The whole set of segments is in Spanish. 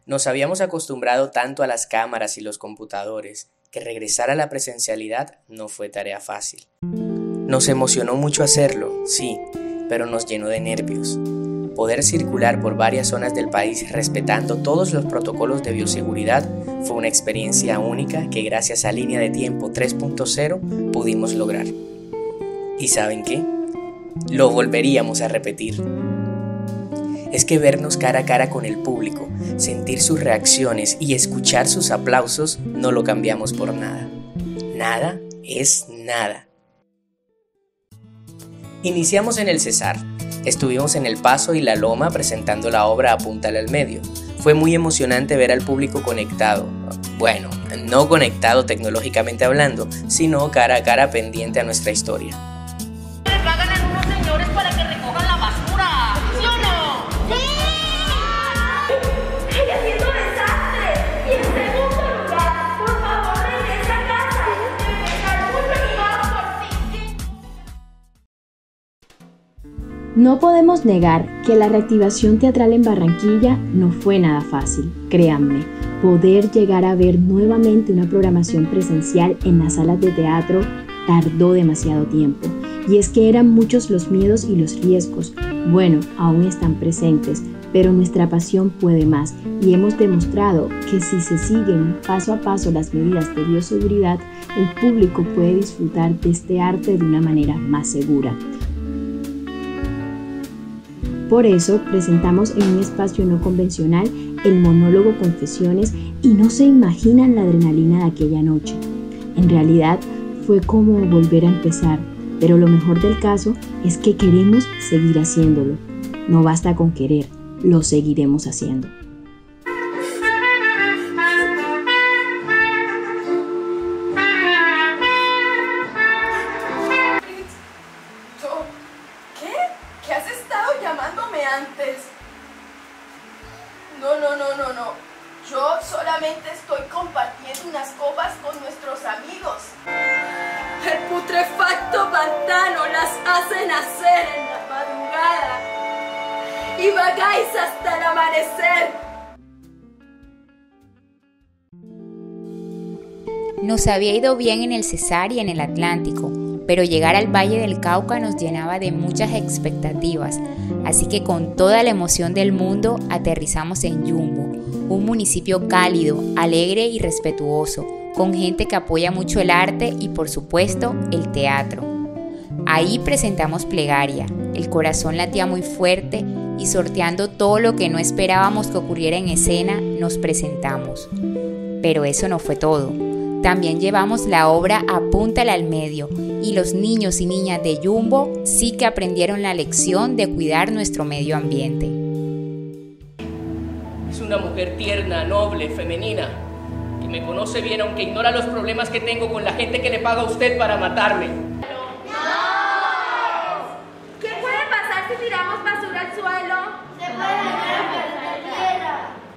Nos habíamos acostumbrado tanto a las cámaras y los computadores que regresar a la presencialidad no fue tarea fácil. Nos emocionó mucho hacerlo, sí, pero nos llenó de nervios. Poder circular por varias zonas del país respetando todos los protocolos de bioseguridad fue una experiencia única que gracias a Línea de Tiempo 3.0 pudimos lograr. ¿Y saben qué? Lo volveríamos a repetir. Es que vernos cara a cara con el público, sentir sus reacciones y escuchar sus aplausos no lo cambiamos por nada. Nada es nada. Iniciamos en el Cesar. Estuvimos en El Paso y La Loma presentando la obra Apúntale al Medio. Fue muy emocionante ver al público conectado. Bueno, no conectado tecnológicamente hablando, sino cara a cara pendiente a nuestra historia. Les pagan a unos señores para que recojan la basura, ¿sí o no? ¡Sí! ¡Sigue siendo desastre! Y en segundo lugar, por favor, regresa a casa. Debe estar muy preocupado por ti. No podemos negar que la reactivación teatral en Barranquilla no fue nada fácil, créanme. Poder llegar a ver nuevamente una programación presencial en las salas de teatro tardó demasiado tiempo. Y es que eran muchos los miedos y los riesgos. Bueno, aún están presentes, pero nuestra pasión puede más y hemos demostrado que si se siguen paso a paso las medidas de bioseguridad, el público puede disfrutar de este arte de una manera más segura. Por eso presentamos en un espacio no convencional el monólogo Confesiones y no se imaginan la adrenalina de aquella noche. En realidad fue como volver a empezar, pero lo mejor del caso es que queremos seguir haciéndolo. No basta con querer, lo seguiremos haciendo. ¿Qué has estado llamándome antes? No. Yo solamente estoy compartiendo unas copas con nuestros amigos. El putrefacto pantano las hace nacer en la madrugada y vagáis hasta el amanecer. Nos había ido bien en el Cesar y en el Atlántico, pero llegar al Valle del Cauca nos llenaba de muchas expectativas, así que con toda la emoción del mundo aterrizamos en Yumbo, un municipio cálido, alegre y respetuoso, con gente que apoya mucho el arte y por supuesto el teatro. Ahí presentamos Plegaria, el corazón latía muy fuerte y sorteando todo lo que no esperábamos que ocurriera en escena, nos presentamos. Pero eso no fue todo. También llevamos la obra Apúntale al Medio y los niños y niñas de Yumbo sí que aprendieron la lección de cuidar nuestro medio ambiente. Es una mujer tierna, noble, femenina, que me conoce bien aunque ignora los problemas que tengo con la gente que le paga a usted para matarme. ¿Qué puede pasar si tiramos basura al suelo? Se puede dañar la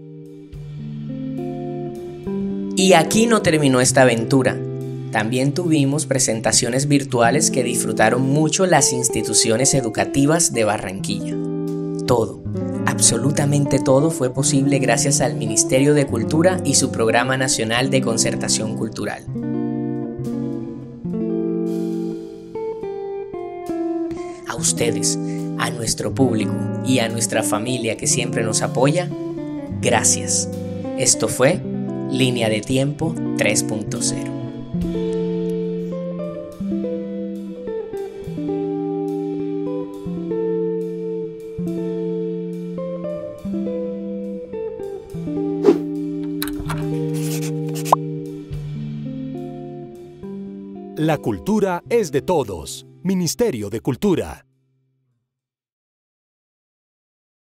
tierra. Y aquí no terminó esta aventura. También tuvimos presentaciones virtuales que disfrutaron mucho las instituciones educativas de Barranquilla. Todo, absolutamente todo fue posible gracias al Ministerio de Cultura y su Programa Nacional de Concertación Cultural. A ustedes, a nuestro público y a nuestra familia que siempre nos apoya, gracias. Esto fue Línea de Tiempo 3.0. La cultura es de todos. Ministerio de Cultura.